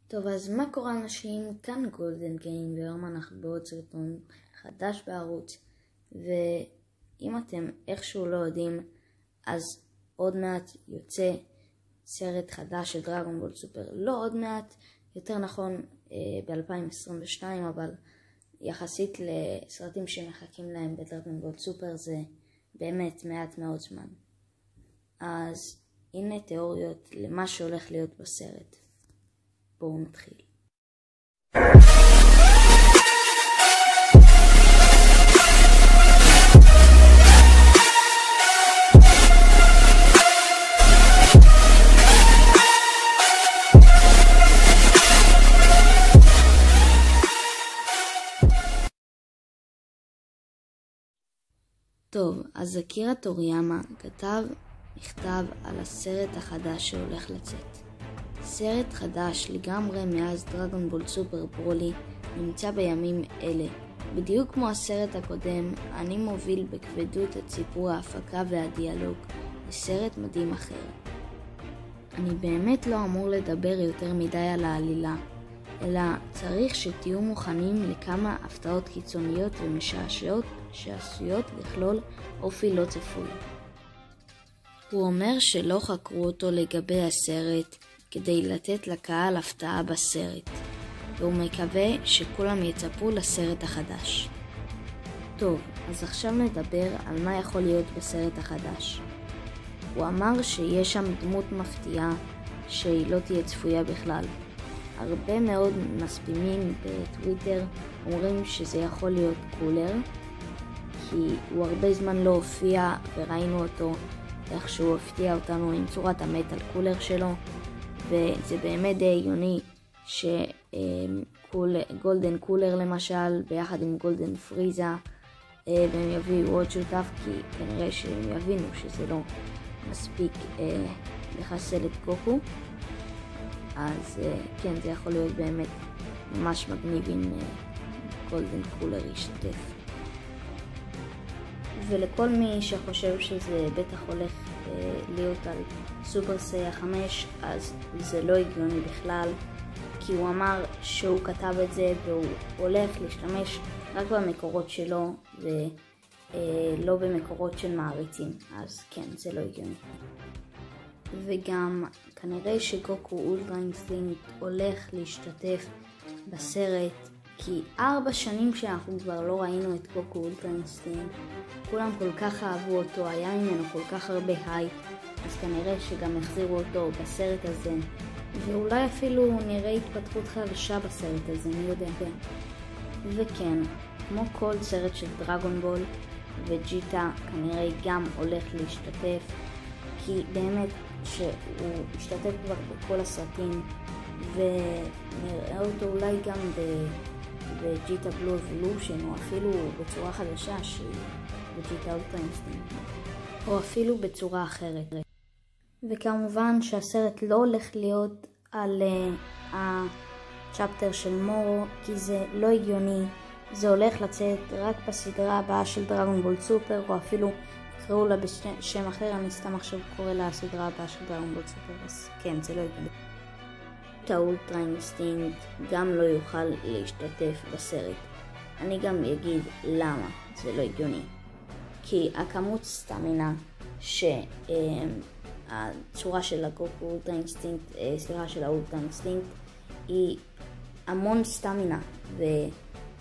טוב, אז מה קורה אנשים? כאן גולדן גיים, והיום אנחנו בעוד סרטון חדש בערוץ, ואם אתם איכשהו לא יודעים, אז עוד מעט יוצא סרט חדש של דרגון בול סופר. לא עוד מעט, יותר נכון ב-2022, אבל יחסית לסרטים שמחכים להם בדרגון בול סופר זה באמת מעט מאוד זמן. אז הנה תיאוריות למה שהולך להיות בסרט. בואו נתחיל. טוב, אז אקירה טוריאמה כתב מכתב על הסרט החדש שהולך לצאת. סרט חדש לגמרי מאז דרגון בול סופר ברולי נמצא בימים אלה. בדיוק כמו הסרט הקודם, אני מוביל בכבדות את סיפור ההפקה והדיאלוג לסרט מדהים אחר. אני באמת לא אמור לדבר יותר מדי על העלילה, אלא צריך שתהיו מוכנים לכמה הפתעות קיצוניות ומשעשעות שעשויות לכלול אופי לא צפוי. הוא אומר שלא חקרו אותו לגבי הסרט כדי לתת לקהל הפתעה בסרט, והוא מקווה שכולם יצפו לסרט החדש. טוב, אז עכשיו נדבר על מה יכול להיות בסרט החדש. הוא אמר שיש שם דמות מפתיעה שהיא לא תהיה צפויה בכלל. הרבה מאוד מספימים בטוויטר אומרים שזה יכול להיות קולר, כי הוא הרבה זמן לא הופיע וראינו אותו איך שהוא הפתיע אותנו עם צורת המטל קולר שלו, וזה באמת די הגיוני שגולדן קולר למשל ביחד עם גולדן פריזה, והם יביאו עוד שותף, כי כנראה שהם יבינו שזה לא מספיק לחסל את גוקו. אז כן, זה יכול להיות באמת ממש מגניב אם גולדן קולר ישתתף. ולכל מי שחושב שזה בטח הולך להיות על סופר סאיה 5, אז זה לא הגיוני בכלל, כי הוא אמר שהוא כתב את זה והוא הולך להשתמש רק במקורות שלו ולא במקורות של מעריצים, אז כן, זה לא הגיוני. וגם כנראה שגוקו אולטרה אינסטינקט הולך להשתתף בסרט, כי 4 שנים שאנחנו כבר לא ראינו את גוקו אולטרה אינסטינקט, כולם כל כך אהבו אותו, היה ממנו כל כך הרבה הייפ, אז כנראה שגם החזירו אותו בסרט הזה, ואולי אפילו נראה התפתחות חדשה בסרט הזה, מי יודע. וכן, כמו כל סרט של דרגון בול, וג'יטה כנראה גם הולך להשתתף, כי באמת שהוא השתתף כבר בכל הסרטים, ונראה אותו אולי גם בג'יטה בלו אבולושן, או אפילו בצורה חדשה שהיא בג'יטה אולטרה אינסטינקט, או אפילו בצורה אחרת. וכמובן שהסרט לא הולך להיות על הצ'פטר של מורו, כי זה לא הגיוני. זה הולך לצאת רק בסדרה הבאה של דרגון בול סופר, או אפילו קראו לה בשם אחר, אני סתם עכשיו קורא לה הסדרה הבאה של דרגון בול סופר, אז כן, זה לא הגיוני. האולטרה אינסטינקט גם לא יוכל להשתתף בסרט. אני גם אגיד למה זה לא הגיוני. כי הכמות סטמינה שהצורה של הגוקו אולטרה אינסטינקט, של האולטרה אינסטינקט, היא המון סטמינה, ואם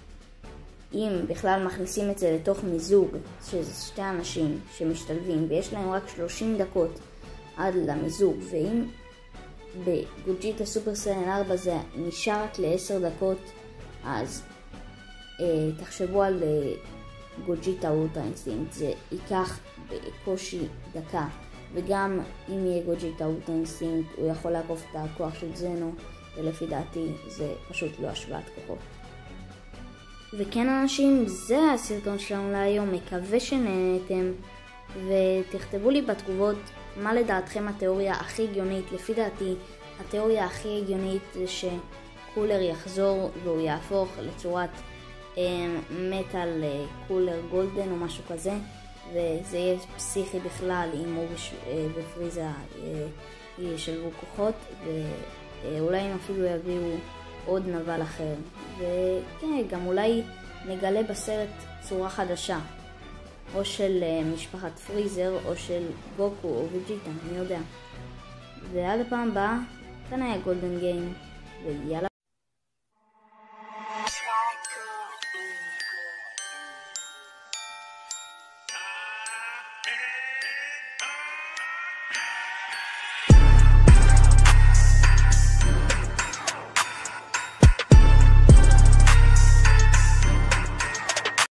בכלל מכניסים את זה לתוך מיזוג, שזה 2 אנשים שמשתלבים ויש להם רק 30 דקות עד למיזוג, ואם בגוג'יטה סופר סאיין 4 זה נשאר רק ל10 דקות, אז תחשבו על גוג'יטה אולטרה אינסטינקט, זה ייקח בקושי דקה, וגם אם יהיה גוג'יטה אולטרה אינסטינקט הוא יכול לעקוף את הכוח של זנו, ולפי דעתי זה פשוט לא השוואת כוחות. וכן אנשים, זה הסרטון שלנו להיום, מקווה שנהנתם, ותכתבו לי בתגובות מה לדעתכם התיאוריה הכי הגיונית. לפי דעתי התיאוריה הכי הגיונית זה שקולר יחזור והוא יהפוך לצורת מטל קולר גולדן או משהו כזה, וזה יהיה פסיכי בכלל אם הוא ופריזה ישלבו כוחות, אולי הם אפילו יביאו עוד נבל אחר. וכן, גם אולי נגלה בסרט צורה חדשה. או של משפחת פריזר, או של גוקו, או וג'יטה, אני יודע. ועד הפעם הבאה, כאן היה גולדן גיים, ויאללה.